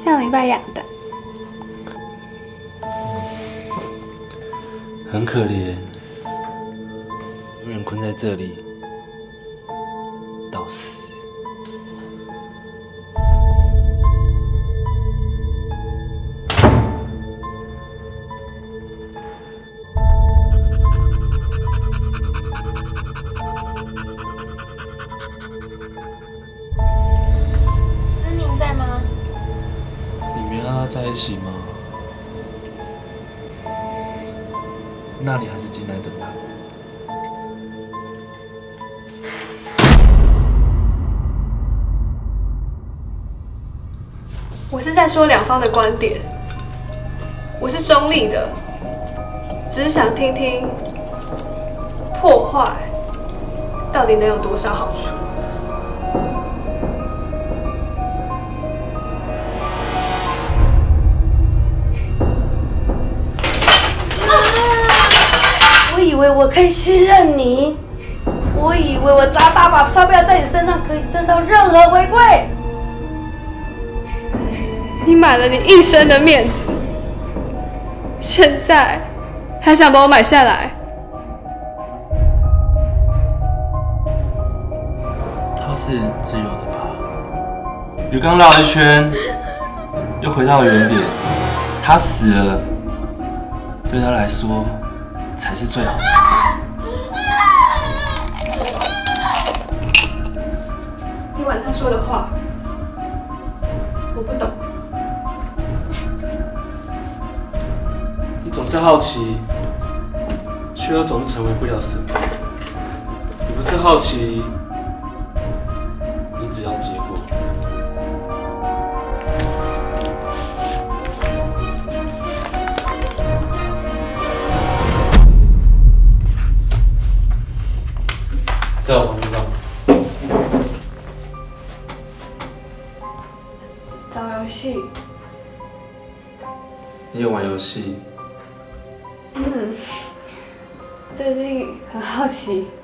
上礼拜养的。 很可怜，永远困在这里到死。 知宁在吗？ 你没跟他在一起吗？那你还是进来等他。 我是在说两方的观点，我是中立的，只是想听听破坏到底能有多少好处。 我以为我可以信任你，我以为我砸大把钞票在你身上可以得到任何回馈。 你买了你一生的面子，现在还想把我买下来？ 他是自由的吧？鱼缸绕一圈，又回到原点。他死了，对他来说才是最好的。 你晚上说的话，我不懂。 你总是好奇，却又总是成为不了什么。你不是好奇，你只要结果。在我房间吧。 找游戏。 你有玩游戏？ 最近很好奇